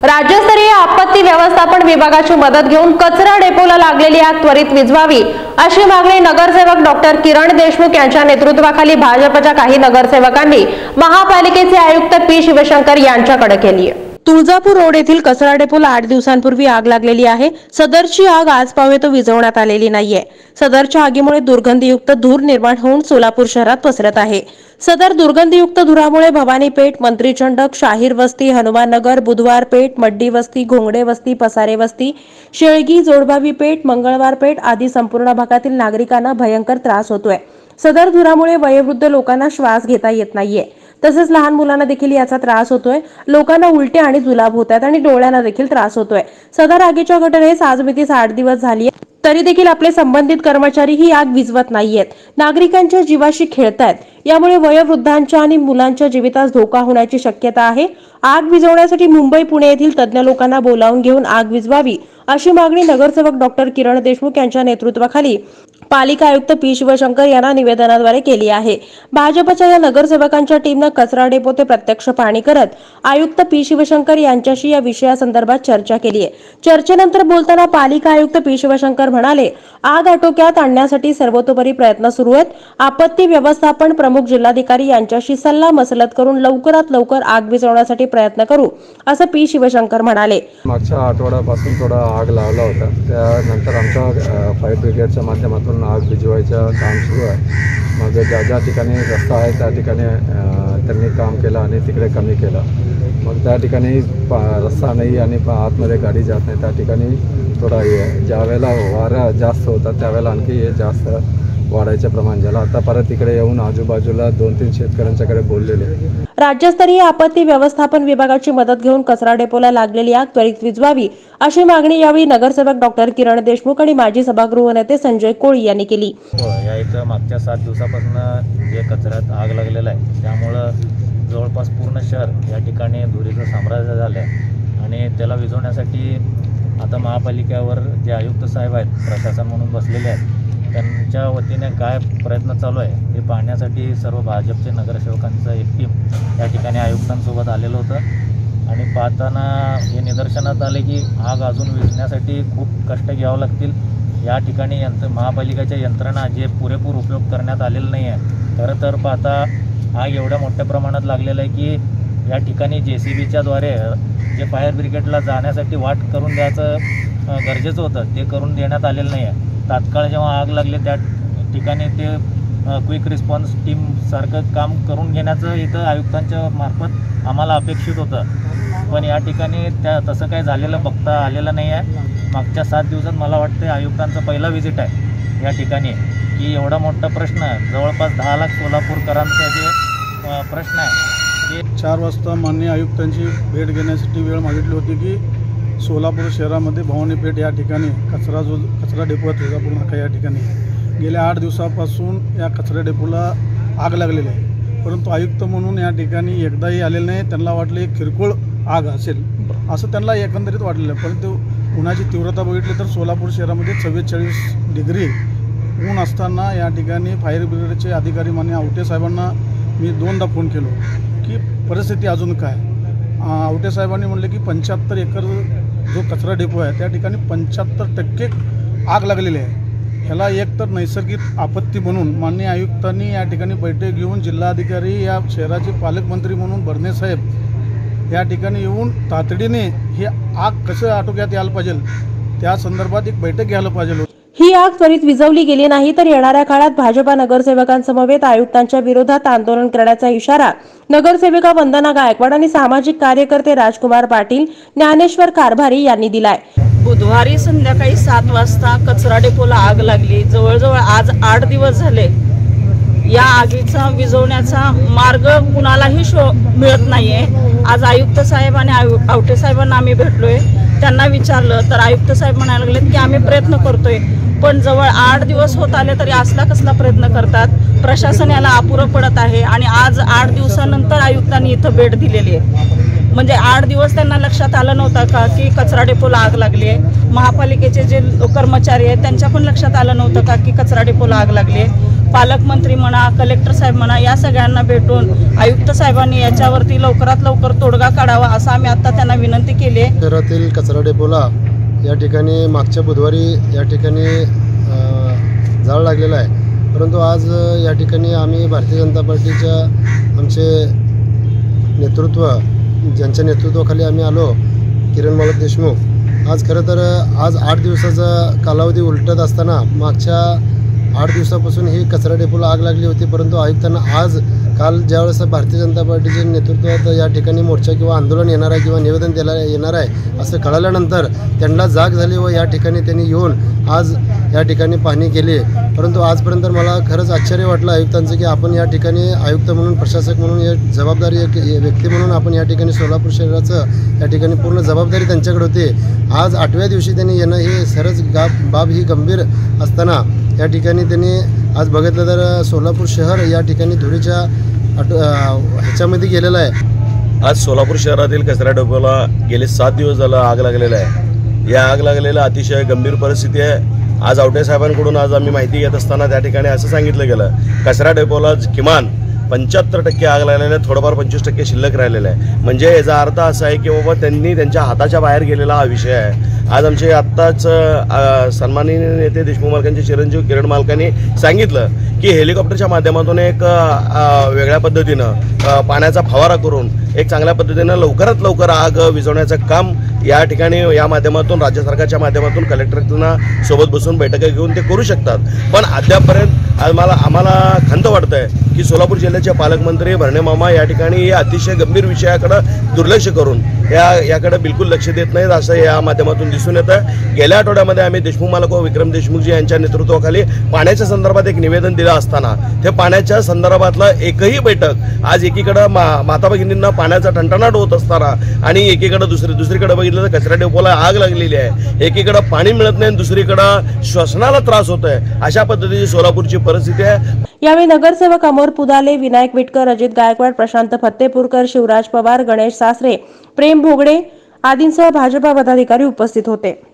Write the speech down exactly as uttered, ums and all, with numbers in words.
राज्यस्तरीय आपत्ती व्यवस्थापन विभागाची मदत घेऊन कचरा डेपोला लागलेली आग त्वरित विझवावी अशी मागणी नगरसेवक डॉक्टर किरण देशमुख यांच्या नेतृत्वाखाली भाजपच्या काही नगरसेवकांनी महापालिकेचे आयुक्त पी शिवशंकर यांच्याकडे केली आहे। तुळजापूर रोड येथील कचरा डेपोला आठ दिवसांपूर्वी आग लागलेली आहे। सदरची आग आज पावेतो विझवण्यात आलेली नाहीये। सदरच्या आगीमुळे दुर्गंधीयुक्त धूर निर्माण होऊन सोलापूर शहरात पसरत आहे। सदर दुर्गंधीयुक्त धुरामुळे भवानी पेठ, मंत्रीचंडक, शाहीर वस्ती, हनुमाननगर, बुधवार पेठ, मड्डी वस्ती, घोंगडे वस्ती, पसारे वस्ती, शेळगी, जोडभावी पेठ, मंगळवार पेठ आदी संपूर्ण भागातील नागरिकांना भयंकर त्रास होतोय। सदर धुरामुळे वयोवृद्ध लोकांना श्वास घेता येत नाहीये, तसेच लहान मुलांना देखील याचा त्रास होतोय। लोकांना उलटे आणि जुलाब होतात आणि डोळ्यांना देखील त्रास होतोय। सदर आगीच्या घटनेस आजमितीस आठ दिवस झाली आहे, तरी देखील आपले संबंधित कर्मचारी ही आग विझवत नाहीयेत। नागरिकांच्या जीवाशी खेळतायत। यामुळे वयोवृद्धांच्या आणि मुलांच्या जीवितास धोका होण्याची शक्यता आहे। आग विझवण्यासाठी मुंबई, पुणे येथील तज्ञ लोकांना बोलावून घेऊन आग विझवावी अशी मागणी नगरसेवक डॉक्टर किरण देशमुख यांच्या नेतृत्वाखाली पालिका आयुक्त पी शिवशंकर यांना निवेदनाद्वारे केली आहे। भाजपच्या या नगरसेवकांच्या टीमने कचरा डेपो ते प्रत्यक्ष पाहणी करत आयुक्त पी शिवशंकर यांच्याशी या विषयासंदर्भात चर्चा केली आहे। चर्चेनंतर बोलताना पालिका आयुक्त पी शिवशंकर म्हणाले, आग आटोक्यात आणण्यासाठी सर्वतोपरी प्रयत्न सुरू आहेत। आपत्ती व्यवस्थापन प्रमुख जिल्हाधिकारी यांच्याशी सल्ला मसलत करून लवकरात लवकर आग विझवण्यासाठी प्रयत्न करू असं पी शिवशंकर म्हणाले। मागच्या आठवड्यापासून थोडा आग लावला होता, त्यानंतर आमच्या फायर ब्रिगेडच्या माध्यमातून आग विझवायचं काम सुरू आहे। मग ज्या ज्या ठिकाणी रस्ता आहे त्या ठिकाणी त्यांनी काम केलं आणि तिकडे कमी केलं। मग त्या ठिकाणी रस्ता नाही आणि आतमध्ये गाडी जात नाही त्या ठिकाणी थोडा ज्या वेळेला वारा जास्त होता त्यावेळेला आणखी हे जास्त वाढायचं प्रमाण झालं। आता परत इकडे येऊन आजूबाजूला दोन तीन शेतकऱ्यांच्याकडे बोललेले। राज्यस्तरीय आपत्ती व्यवस्थापन विभागाची मदत घेऊन कचरा डेपोला लागलेली आग त्वरित विझवावी अशी मागणी यावेळी नगरसेवक डॉक्टर किरण देशमुख आणि माजी सभागृह नेते संजय कोळी यांनी केली। या इथं मागच्या सात दिवसापासून जे कचऱ्यात आग लागलेला आहे त्यामुळं जवळपास पूर्ण शहर या ठिकाणी धुरीचं साम्राज्य झालं आहे आणि त्याला विझवण्यासाठी आता महापालिकेवर जे आयुक्त साहेब आहेत, प्रशासन म्हणून बसलेले आहेत, त्यांच्या वतीने काय प्रयत्न चालू आहे हे पाहण्यासाठी सर्व भाजपचे नगरसेवकांचं एक टीम या ठिकाणी आयुक्तांसोबत आलेलं होतं आणि पाहताना हे निदर्शनात आले की आग अजून विझण्यासाठी खूप कष्ट घ्यावं लागतील। या ठिकाणी यंत्र महापालिकेच्या यंत्रणा जे पुरेपूर उपयोग करण्यात आलेलं नाही आहे। खरं तर पाहता आग एवढ्या मोठ्या प्रमाणात लागलेलं आहे की या ठिकाणी जे सी बीच्याद्वारे जे फायर ब्रिगेडला जाण्यासाठी वाट करून द्यायचं गरजेचं होतं ते करून देण्यात आलेलं नाही आहे। तात्काळ जेव्हा आग लागली त्या ठिकाणी ते क्विक रिस्पॉन्स टीम सारखं काम करून घेण्याचं इथं आयुक्तांच्या मार्फत आम्हाला अपेक्षित होतं, पण या ठिकाणी त्या तसं काही झालेलं बघता आलेलं नाही आहे। मागच्या सात दिवसात मला वाटतं आयुक्तांचा पहिला व्हिजिट आहे या ठिकाणी की एवढा मोठा प्रश्न जवळपास दहा लाख सोलापूरकरांचा जे प्रश्न आहे ते चार वाजता माननीय आयुक्तांची भेट घेण्यासाठी वेळ मागितली होती की सोलापूर शहरामध्ये भवानी पेठ या ठिकाणी कचरा जो कचरा डेपो आहे तुळजापूर नाका या ठिकाणी गेल्या आठ दिवसापासून या कचरा डेपोला आग लागलेली आहे, परंतु आयुक्त म्हणून या ठिकाणी एकदाही आलेले नाही। त्यांना वाटले किरकोळ आग असेल असं त्यांना एकंदरीत वाटलेलं आहे, परंतु उन्हाची तीव्रता बघितली तर सोलापूर शहरामध्ये चव्वेचाळीस डिग्री ऊन असताना या ठिकाणी फायर ब्रिगेडचे अधिकारी मान्य आवटे साहेबांना मी दोनदा फोन केलो की परिस्थिती अजून काय। आवटे साहेबांनी म्हणले की पंच्याहत्तर एकर जो कचरा डेपो आहे त्या ठिकाणी पंच्याहत्तर टक्के आग लागलेली आहे। ह्याला एक तर नैसर्गिक आपत्ती म्हणून माननीय आयुक्तांनी या ठिकाणी बैठक घेऊन जिल्हाधिकारी या शहराचे पालकमंत्री म्हणून बर्ने साहेब या ठिकाणी येऊन तातडीने ही आग कसं आटोक्यात यायला पाहिजे त्या संदर्भात एक बैठक घ्यायला पाहिजे। ही आग त्वरित विझवली गेली नाही तर येणाऱ्या काळात भाजपा नगरसेवकांसमवेत आयुक्तांच्या विरोधात आंदोलन करण्याचा इशारा नगरसेविका वंदना गायकवाड आणि सामाजिक कार्यकर्ते राजकुमार पाटील, ज्ञानेश्वर कारभारी यांनी दिलाय। बुधवारी संध्याकाळी सात वाजता कचरा डेपोला आग लागली। जवळजवळ आज आठ दिवस झाले या आगीचा विझवण्याचा मार्ग कुणालाही शो मिळत नाहीये। आज आयुक्त साहेब आणि आवटे साहेबांना आम्ही भेटलोय, त्यांना विचारलं तर आयुक्त साहेब म्हणायला लागलेत की आम्ही प्रयत्न करतोय, पण जवळ आठ दिवस होत आले तरी असला कसला प्रयत्न करतात। प्रशासन याला अपुरं पडत आहे आणि आज आठ दिवसानंतर आयुक्तांनी इथं भेट दिलेली आहे। म्हणजे आठ दिवस त्यांना लक्षात आलं नव्हतं का की कचरा डेपोला आग लागली आहे। महापालिकेचे जे कर्मचारी आहेत त्यांच्या पण लक्षात आलं नव्हतं का की कचरा डेपोला आग लागली आहे। पालकमंत्री म्हणा, कलेक्टर साहेब म्हणा, या सगळ्यांना भेटून आयुक्त साहेबांनी याच्यावरती लवकरात लवकर तोडगा काढावा असं आम्ही आता त्यांना विनंती केली आहे. शहरातील कचरा डेपोला या ठिकाणी मागच्या बुधवारी या ठिकाणी जाळ लागलेला आहे, परंतु आज या ठिकाणी आम्ही भारतीय जनता पार्टीच्या आमचे नेतृत्व ज्यांच्या नेतृत्वाखाली आम्ही आलो, किरण मालक देशमुख, आज खरं तर आज आठ दिवसाचा कालावधी उलटत असताना मागच्या आठ दिवसापासून ही कचरा डेपोला आग लागली होती, परंतु आयुक्तांना आज काल ज्यावेळेस भारतीय जनता पार्टीच्या नेतृत्वात या ठिकाणी मोर्चा किंवा आंदोलन येणार आहे किंवा निवेदन द्यायला येणार आहे असं कळाल्यानंतर त्यांना जाग झाली व या ठिकाणी त्यांनी येऊन आज या ठिकाणी पाहणी केली. परंतु आजपर्यंत मला खरंच आश्चर्य वाटलं आयुक्तांचं की आपण या ठिकाणी आयुक्त म्हणून, प्रशासक म्हणून, या जबाबदारी एक व्यक्ती म्हणून आपण या ठिकाणी सोलापूर शहराचं या ठिकाणी पूर्ण जबाबदारी त्यांच्याकडे होती. आज आठव्या दिवशी त्यांनी येणं हे सरच गा बाब ही गंभीर असताना या ठिकाणी त्यांनी आज बघितलं तर सोलापूर शहर या ठिकाणी धुळीच्या ह्याच्यामध्ये गेलेलं आहे. आज सोलापूर शहरातील कचरा डेपोला गेले सात दिवस झालं आग लागलेलं आहे. या आग लागलेल्या अतिशय गंभीर परिस्थिती आहे. आज आवटे साहेबांकडून आज आम्ही माहिती घेत असताना त्या ठिकाणी असं सांगितलं गेलं, कचरा डेपोला किमान पंच्याहत्तर टक्के आग लागलेलं आहे, थोडंफार पंचवीस टक्के शिल्लक राहिलेलं आहे. म्हणजे याचा अर्थ असा आहे की बाबा त्यांनी त्यांच्या हाताच्या बाहेर गेलेला हा विषय आहे. आज आमचे आत्ताच सन्माननीय नेते देशमुख मालकांचे चिरंजीव किरण मालकांनी सांगितलं की हेलिकॉप्टरच्या माध्यमातून एक वेगळ्या पद्धतीनं पाण्याचा फवारा करून एक चांगल्या पद्धतीनं लवकरात लवकर आग विझवण्याचं काम या ठिकाणी या माध्यमातून राज्य सरकारच्या माध्यमातून कलेक्टरना सोबत बसून बैठका घेऊन ते करू शकतात. पण अद्यापपर्यंत आम्हाला आम्हाला खंत वाटतं आहे की सोलापूर जिल्ह्याचे पालकमंत्री भरणे मामा या ठिकाणी या अतिशय गंभीर विषयाकडे दुर्लक्ष करून या याकडे बिलकुल लक्ष देत नाहीत असं या माध्यमातून दिसून येतं. गेल्या आठवड्यामध्ये आम्ही देशमुख मालक व विक्रम देशमुखजी यांच्या नेतृत्वाखाली पाण्याच्या संदर्भात एक निवेदन दिलं असताना ते पाण्याच्या संदर्भातलं एकही बैठक आज एकीकडे मा माता भगिनींना पाण्याचा टणटणाट होत असताना आणि एकीकडे दुसरी दुसरीकडे बघितलं तर कचरा डेपोला आग लागलेली आहे, एकीकडे पाणी मिळत नाही, दुसरीकडे श्वसनाला त्रास होत आहे. अशा पद्धतीची सोलापूरची परिस्थिती आहे. यावेळी नगरसेवक अमोर पुदाले, विनायक विटकर, अजित गायकवाड, प्रशांत फत्तेपूरकर, शिवराज पवार, गणेश सासरे, प्रेम भोगडे आदींसह भाजपा पदाधिकारी उपस्थित होते.